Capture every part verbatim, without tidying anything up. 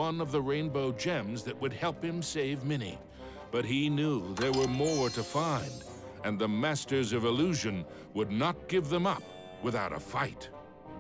one of the rainbow gems that would help him save Minnie. But he knew there were more to find, and the Masters of Illusion would not give them up without a fight.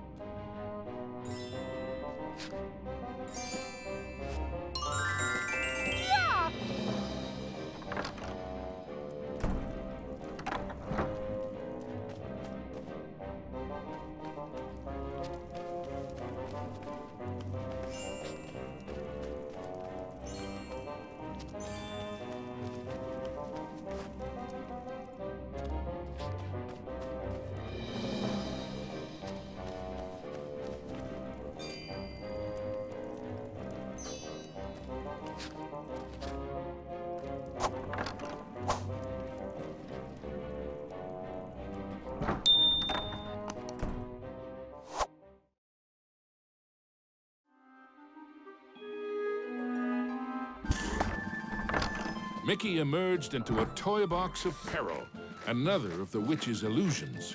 Mickey emerged into a toy box of peril, another of the witch's illusions.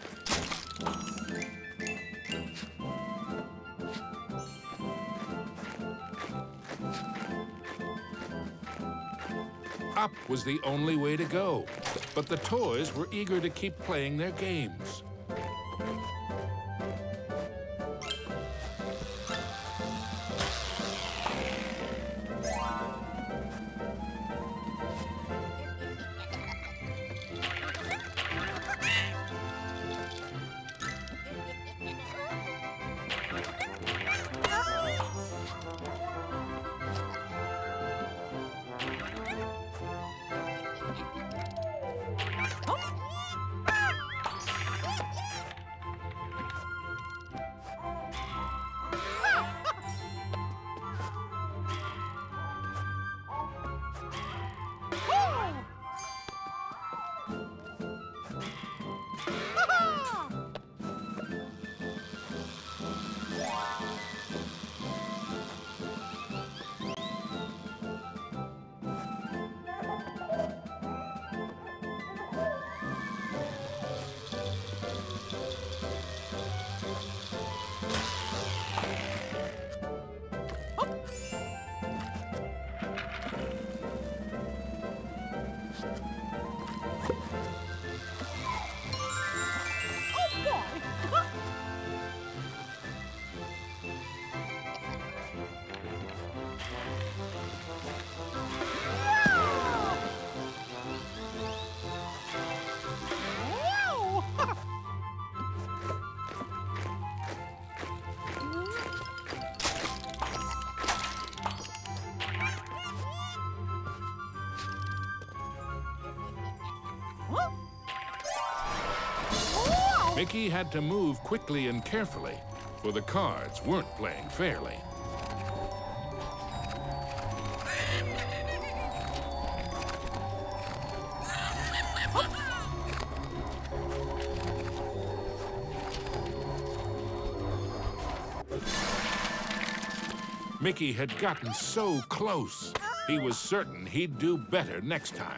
Up was the only way to go, but the toys were eager to keep playing their games. Mickey had to move quickly and carefully, for the cards weren't playing fairly. Mickey had gotten so close. He was certain he'd do better next time.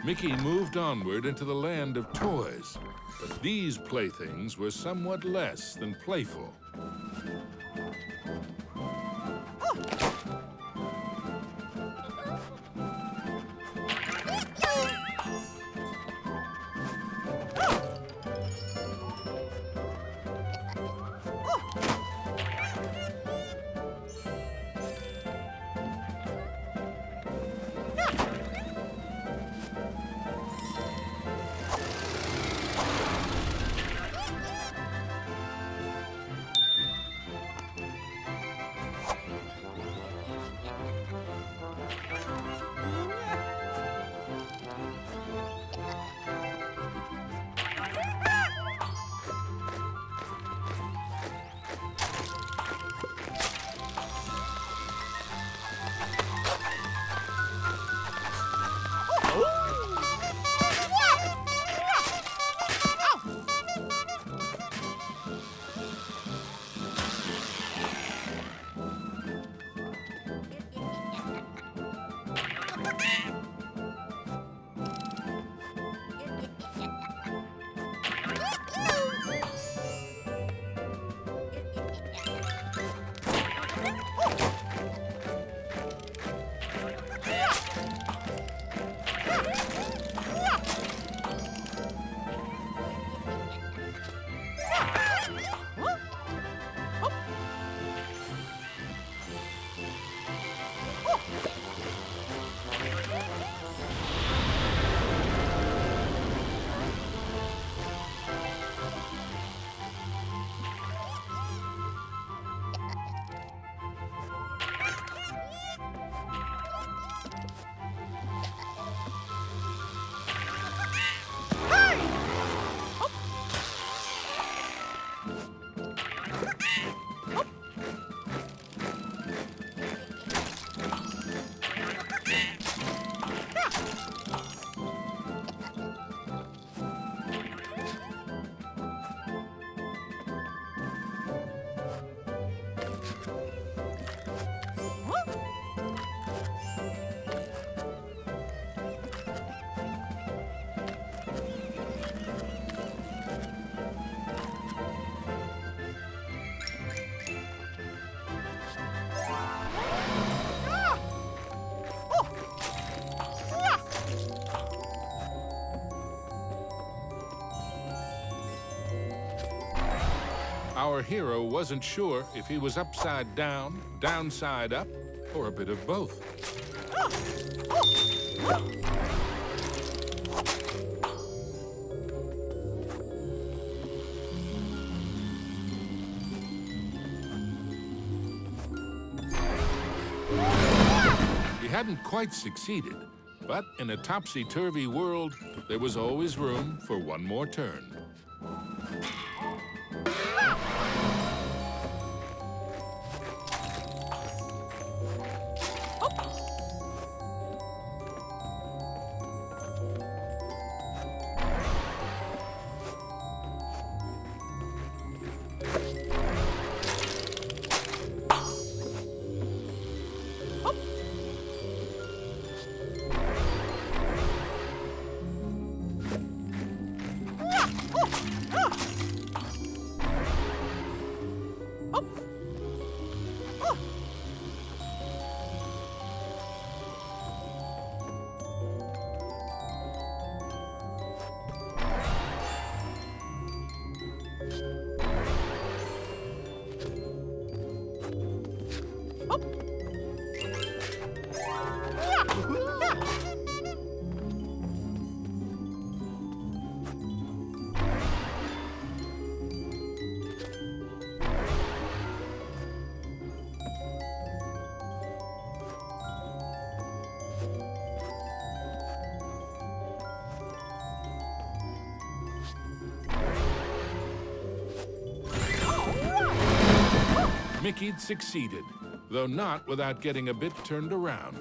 Mickey moved onward into the land of toys, but these playthings were somewhat less than playful. Our hero wasn't sure if he was upside down, downside up, or a bit of both. He hadn't quite succeeded, but in a topsy-turvy world, there was always room for one more turn. Mickey'd succeeded, though not without getting a bit turned around.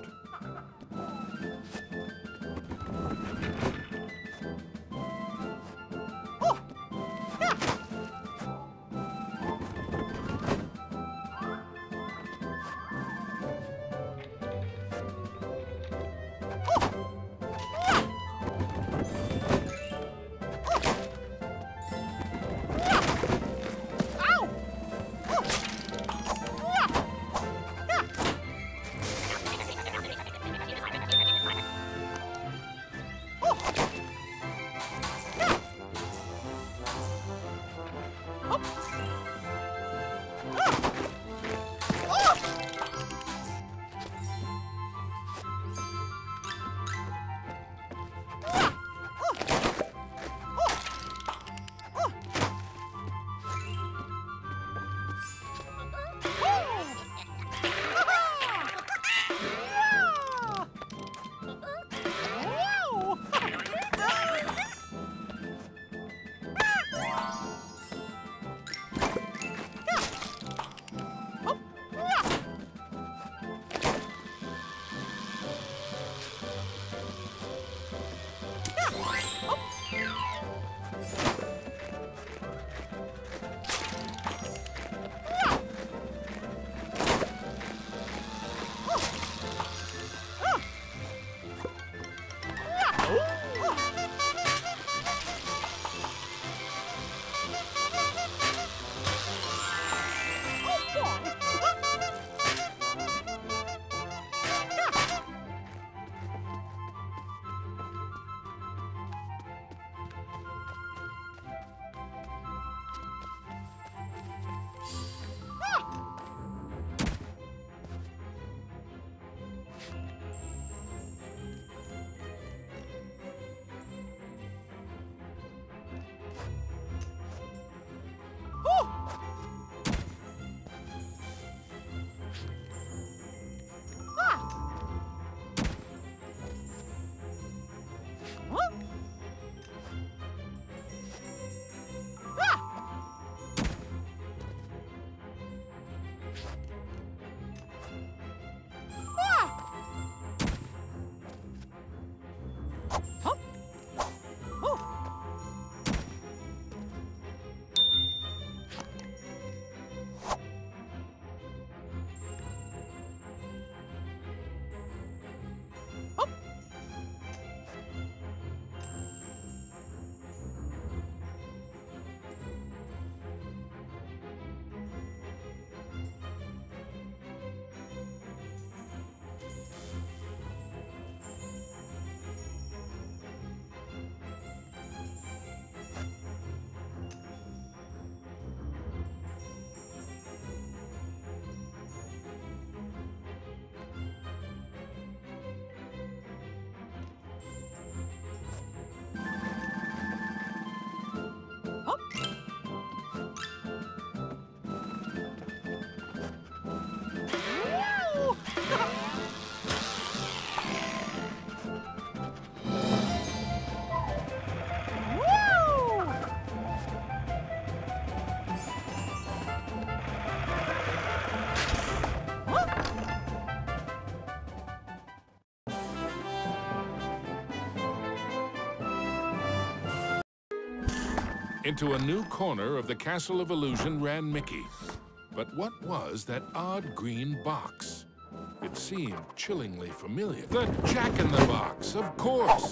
Into a new corner of the Castle of Illusion ran Mickey. But what was that odd green box? It seemed chillingly familiar. The Jack-in-the-Box, of course!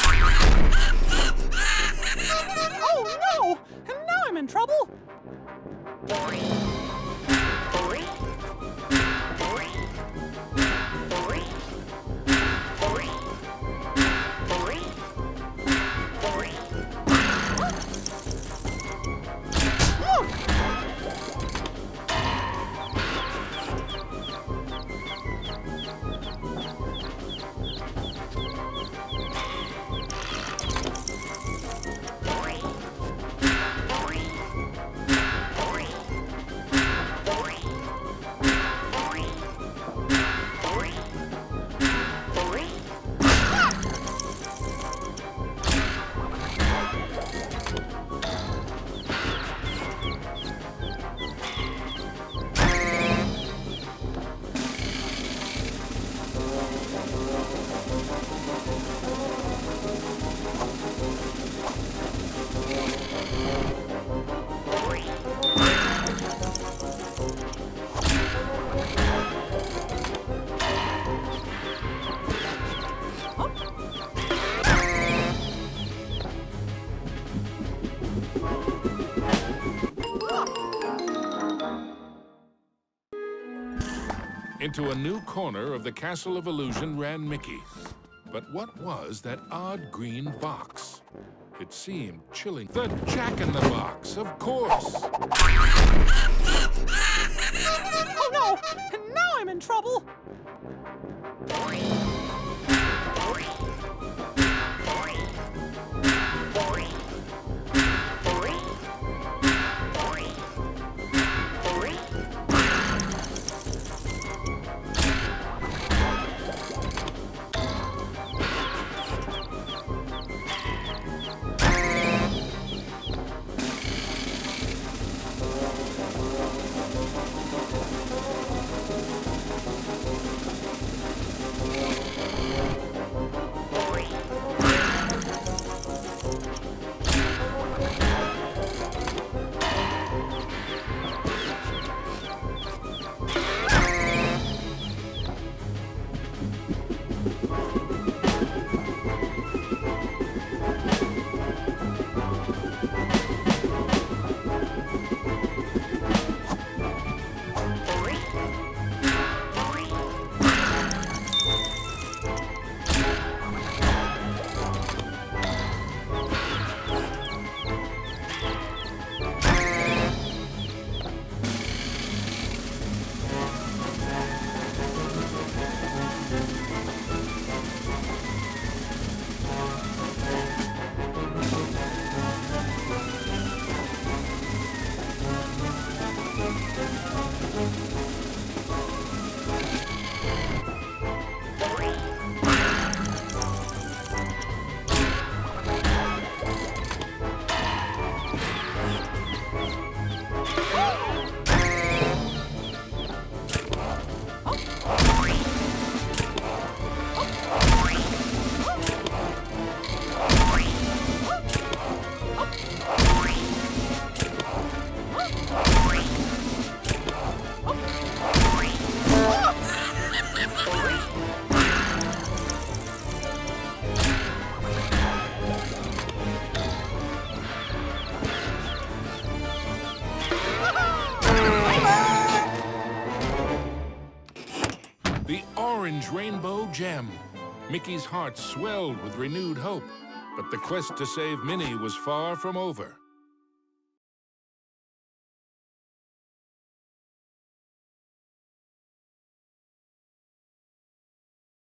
Oh no! And now I'm in trouble! Into a new corner of the Castle of Illusion ran Mickey. But what was that odd green box? It seemed chilling. The Jack-in-the-Box, of course! Oh no! And now I'm in trouble! Orange rainbow gem. Mickey's heart swelled with renewed hope, but the quest to save Minnie was far from over.